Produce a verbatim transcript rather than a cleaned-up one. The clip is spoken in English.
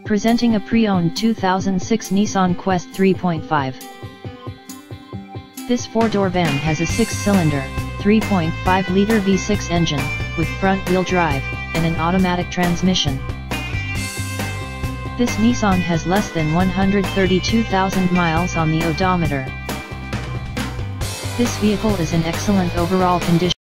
Presenting a pre-owned two thousand six Nissan Quest three point five. This four-door van has a six-cylinder, three point five liter V six engine, with front-wheel drive, and an automatic transmission. This Nissan has less than one hundred thirty-two thousand miles on the odometer. This vehicle is in excellent overall condition.